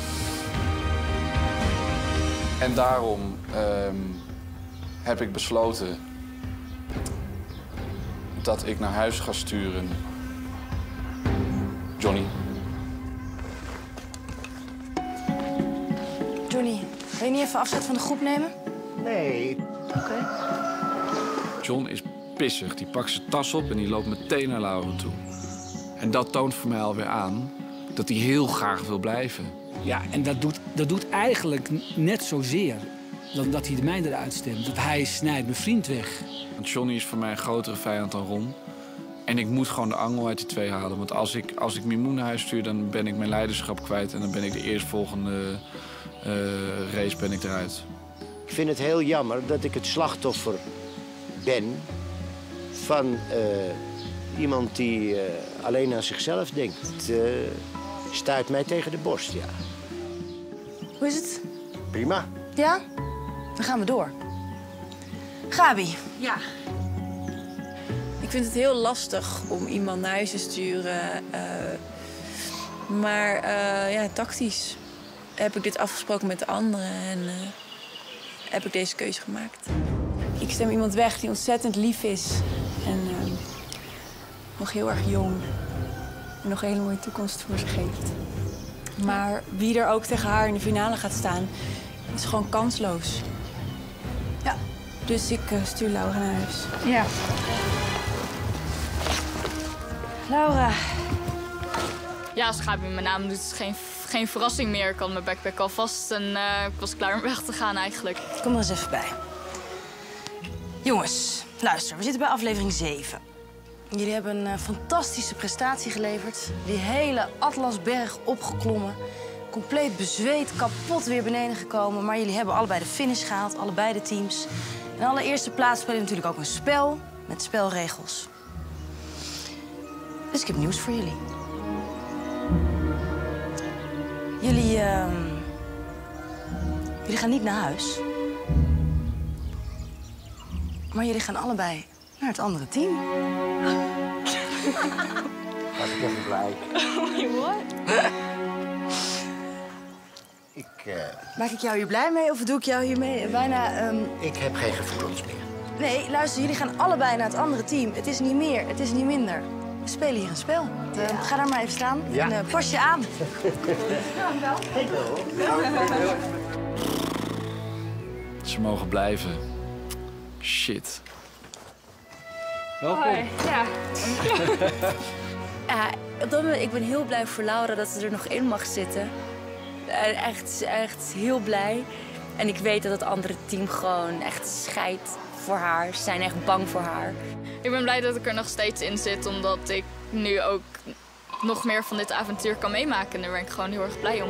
En daarom heb ik besloten dat ik naar huis ga sturen Johnny. Johnny, wil je niet even afscheid van de groep nemen? Nee. Oké. John is pissig. Die pakt zijn tas op en die loopt meteen naar Laura toe. En dat toont voor mij alweer aan dat hij heel graag wil blijven. Ja, en dat doet eigenlijk net zozeer dan dat hij de mij eruit stemt. Dat hij snijdt mijn vriend weg. Want Johnny is voor mij een grotere vijand dan Ron. En ik moet gewoon de angel uit die twee halen. Want als ik Mimoen naar huis stuur, dan ben ik mijn leiderschap kwijt. En dan ben ik de eerstvolgende race ben ik eruit. Ik vind het heel jammer dat ik het slachtoffer ben van iemand die alleen aan zichzelf denkt. Het stuit mij tegen de borst, ja. Hoe is het? Prima. Ja? Dan gaan we door. Gabi. Ja. Ik vind het heel lastig om iemand naar huis te sturen. Maar ja, tactisch heb ik dit afgesproken met de anderen en heb ik deze keuze gemaakt. Ik stem iemand weg die ontzettend lief is en nog heel erg jong en nog een hele mooie toekomst voor zich heeft. Maar wie er ook tegen haar in de finale gaat staan, is gewoon kansloos. Ja. Dus ik stuur Laura naar huis. Ja. Laura. Ja, als Gabi mijn naam doet, is het geen verrassing meer. Ik had mijn backpack al vast en ik was klaar om weg te gaan eigenlijk. Kom er eens even bij. Jongens, luister, we zitten bij aflevering 7. Jullie hebben een fantastische prestatie geleverd. Die hele Atlasberg opgeklommen. Compleet bezweet, kapot weer beneden gekomen. Maar jullie hebben allebei de finish gehaald, allebei de teams. In allereerste plaats spelen we natuurlijk ook een spel met spelregels. Dus ik heb nieuws voor jullie. Jullie gaan niet naar huis. Maar jullie gaan allebei naar het andere team. Was ik even blij. What? Maak ik jou hier blij mee of doe ik jou hiermee bijna... Ik heb geen gevoelens meer. Nee, luister, jullie gaan allebei naar het andere team. Het is niet meer, het is niet minder. We spelen hier een spel. Ga daar maar even staan en pas je aan. Ze mogen blijven. Shit. Welkom. Hoi. Ja. Ja, op dat moment, ik ben heel blij voor Laura dat ze er nog in mag zitten. Echt heel blij. En ik weet dat het andere team gewoon echt scheidt voor haar. Ze zijn echt bang voor haar. Ik ben blij dat ik er nog steeds in zit, omdat ik nu ook nog meer van dit avontuur kan meemaken. En daar ben ik gewoon heel erg blij om.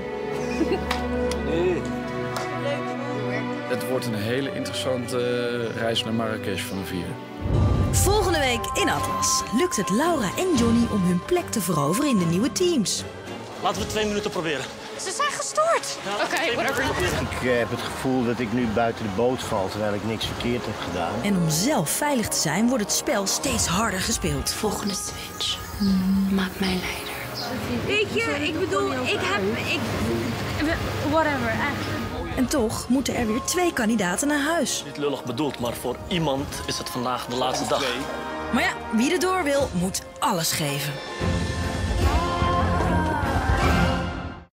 Het wordt een hele interessante reis naar Marrakesh van de 4. Volgende week in Atlas lukt het Laura en Johnny om hun plek te veroveren in de nieuwe teams. Laten we 2 minuten proberen. Ze zijn gestoord. Oké, whatever. Ik heb het gevoel dat ik nu buiten de boot val, terwijl ik niks verkeerd heb gedaan. En om zelf veilig te zijn, wordt het spel steeds harder gespeeld. Volgende switch. Maak mij leider. Weet je, ik bedoel, whatever, eigenlijk. En toch moeten er weer 2 kandidaten naar huis. Niet lullig bedoeld, maar voor iemand is het vandaag de laatste dag. Maar ja, wie er door wil, moet alles geven.